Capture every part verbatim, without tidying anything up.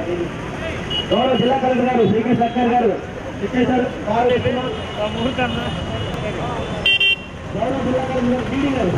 గౌరవ జిల్లా కలెక్టర్ గారు శ్రీకే సర్కార్ గారు ఇచ్చేశారు. గౌరవ జిల్లా కలెక్టర్ గారు డీడీ గారు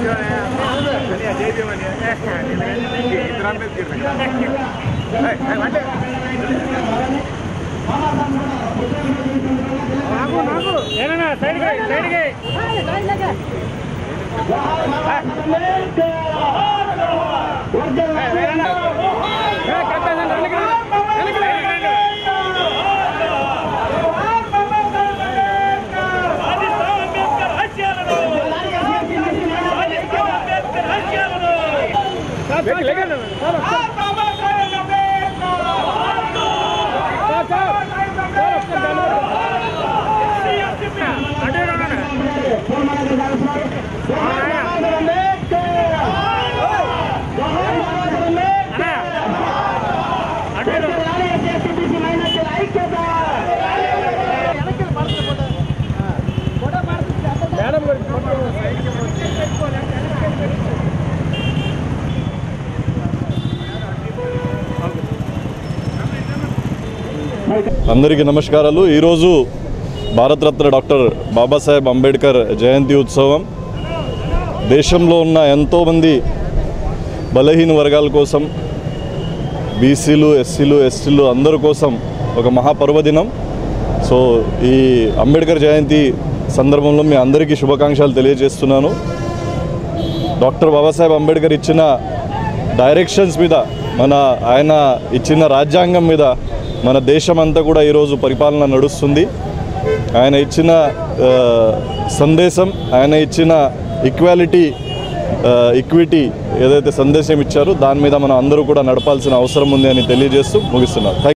అందరికీ నమస్కారాలు. ఈరోజు భారతరత్న డాక్టర్ బాబాసాహెబ్ అంబేద్కర్ జయంతి ఉత్సవం దేశంలో ఉన్న ఎంతోమంది బలహీన వర్గాల కోసం, బీసీలు, ఎస్సీలు, ఎస్టీలు అందరి కోసం ఒక మహాపర్వదినం. సో ఈ అంబేద్కర్ జయంతి సందర్భంలో మీ అందరికీ శుభాకాంక్షలు తెలియజేస్తున్నాను. డాక్టర్ బాబాసాహెబ్ అంబేద్కర్ ఇచ్చిన డైరెక్షన్స్ మీద, మన ఆయన ఇచ్చిన రాజ్యాంగం మీద మన దేశం అంతా కూడా ఈరోజు పరిపాలన నడుస్తుంది. ఆయన ఇచ్చిన సందేశం, ఆయన ఇచ్చిన ఈక్వాలిటీ, ఈక్విటీ ఏదైతే సందేశం ఇచ్చారో దాని మీద మనం అందరూ కూడా నడపాల్సిన అవసరం ఉంది అని తెలియజేస్తూ ముగిస్తున్నారు.